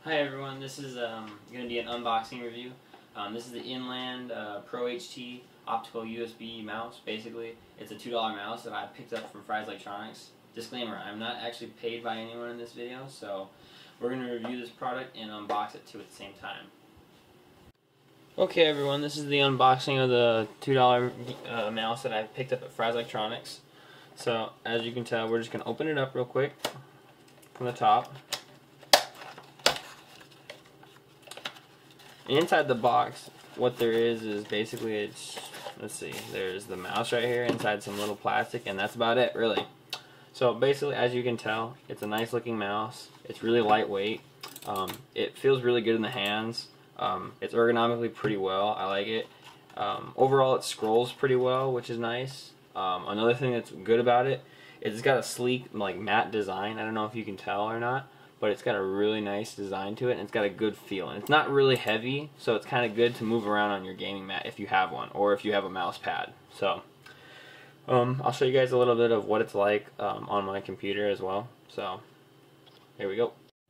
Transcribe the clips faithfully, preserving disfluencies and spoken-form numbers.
Hi everyone, this is um, going to be an unboxing review. Um, this is the Inland uh, Pro H T optical U S B mouse. Basically, it's a two dollar mouse that I picked up from Fry's Electronics. Disclaimer, I'm not actually paid by anyone in this video, so we're going to review this product and unbox it too at the same time. Okay everyone, this is the unboxing of the two dollar uh, mouse that I picked up at Fry's Electronics. So, as you can tell, we're just going to open it up real quick from the top. And inside the box, what there is is basically it's, let's see, there's the mouse right here inside some little plastic, and that's about it, really. So basically, as you can tell, it's a nice looking mouse. It's really lightweight. Um, it feels really good in the hands. Um, it's ergonomically pretty well. I like it. Um, overall, it scrolls pretty well, which is nice. Um, another thing that's good about it is it's got a sleek, like, matte design. I don't know if you can tell or not, but it's got a really nice design to it, and it's got a good feel. And it's not really heavy, so it's kind of good to move around on your gaming mat if you have one, or if you have a mouse pad. So, um, I'll show you guys a little bit of what it's like um, on my computer as well. So, here we go.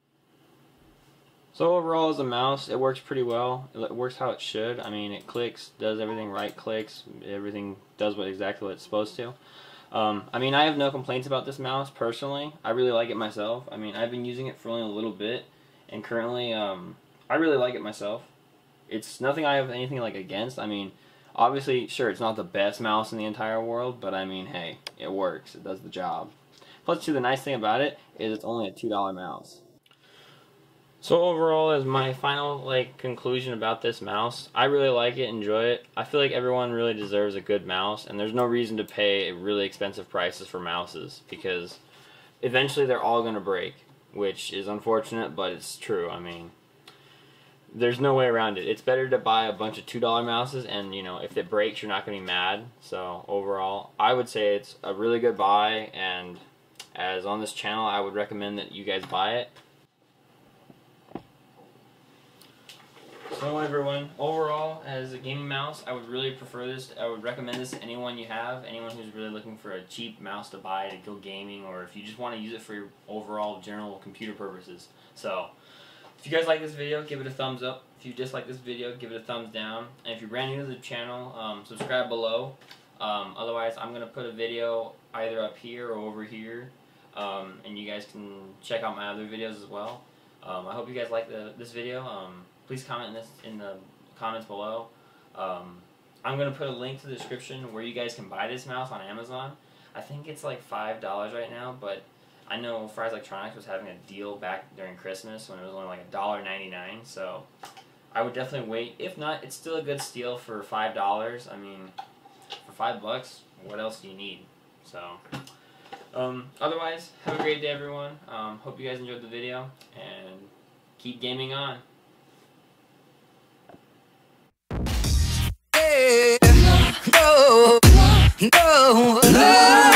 So overall, as a mouse, it works pretty well. It works how it should. I mean, it clicks, does everything right, clicks, everything does what exactly what it's supposed to. Um, I mean, I have no complaints about this mouse, personally. I really like it myself. I mean, I've been using it for only a little bit, and currently, um, I really like it myself. It's nothing I have anything, like, against. I mean, obviously, sure, it's not the best mouse in the entire world, but I mean, hey, it works. It does the job. Plus, too, the nice thing about it is it's only a two dollar mouse. So overall, as my final like conclusion about this mouse, I really like it, enjoy it. I feel like everyone really deserves a good mouse, and there's no reason to pay really expensive prices for mouses, because eventually they're all going to break, which is unfortunate, but it's true. I mean, there's no way around it. It's better to buy a bunch of two dollar mouses, and you know, if it breaks, you're not going to be mad. So overall, I would say it's a really good buy, and as on this channel, I would recommend that you guys buy it. So everyone, overall, as a gaming mouse, I would really prefer this. I would recommend this to anyone you have, anyone who's really looking for a cheap mouse to buy to go gaming, or if you just want to use it for your overall general computer purposes. So, if you guys like this video, give it a thumbs up. If you dislike this video, give it a thumbs down. And if you're brand new to the channel, um, subscribe below. Um, otherwise, I'm going to put a video either up here or over here, um, and you guys can check out my other videos as well. Um, I hope you guys like the, this video. Um, Please comment in, this, in the comments below. Um, I'm going to put a link to the description where you guys can buy this mouse on Amazon. I think it's like five dollars right now, but I know Fry's Electronics was having a deal back during Christmas when it was only like a dollar ninety-nine, so I would definitely wait. If not, it's still a good steal for five dollars. I mean, for five bucks, what else do you need? So, um, otherwise, have a great day, everyone. Um, hope you guys enjoyed the video, and keep gaming on. No, no, no.